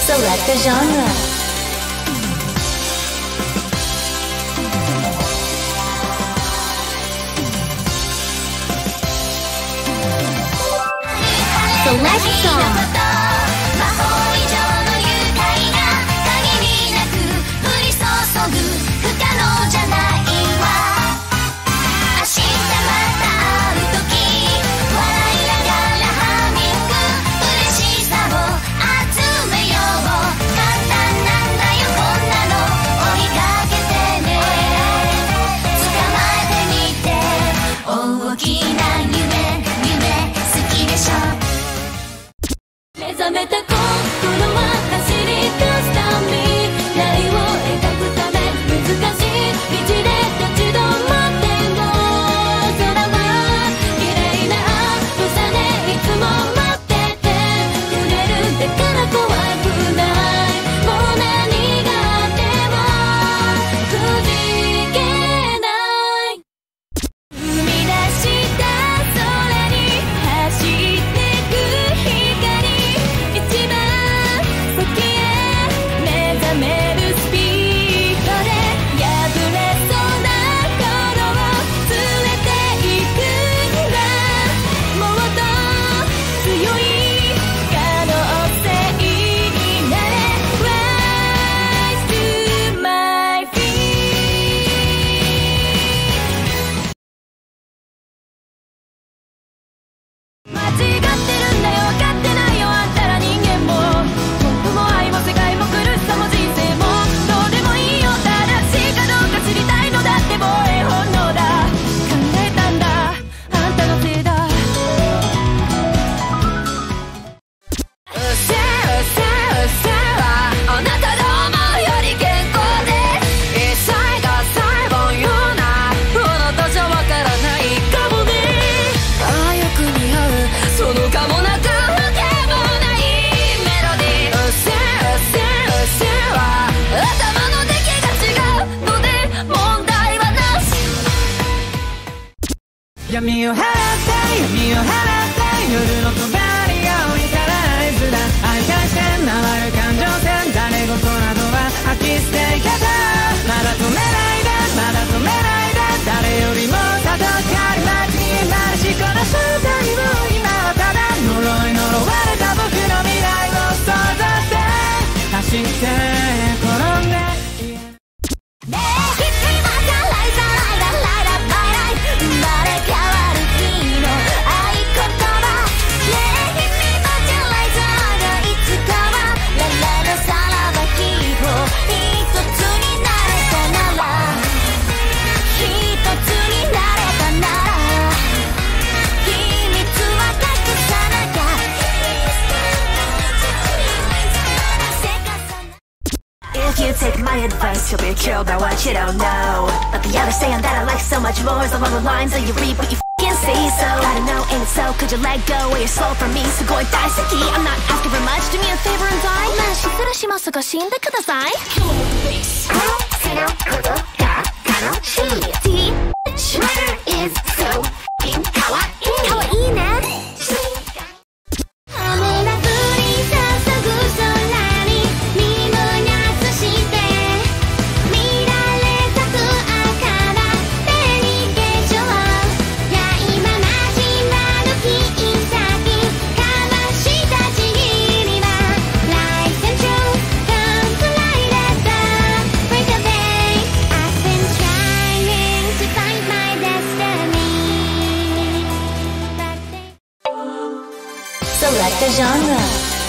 Select the genre. Select song. 目覚めた心は走り出すため未来を描くため難しい道で立ち止まっても空は綺麗な朝でいつも待っててくれるだから怖くないもう何があってもくじけない生み出した空に走ってく光闇を払って闇を払って夜の隣が置いたら合図だ愛対線回る感情線誰事などは吐き捨て方まだ止めないでまだ止めないで誰よりもたどかり街になるしこの瞬間を今はただ呪われた僕の未来を想像して走って転んで You take my advice, you'll be killed by what you don't know. But the understand that I like so much more is along the lines that you read what you f***ing see. So I don't know, ain't it so? Could you let go or you're slow for me? So going daiseki, I'm not asking for much. Do me a favor and die. まあ失礼しますが死んでください。今日のベース。そのことが楽しい。Teacher is so f***ing かわいい。かわいいね。 Select the genre.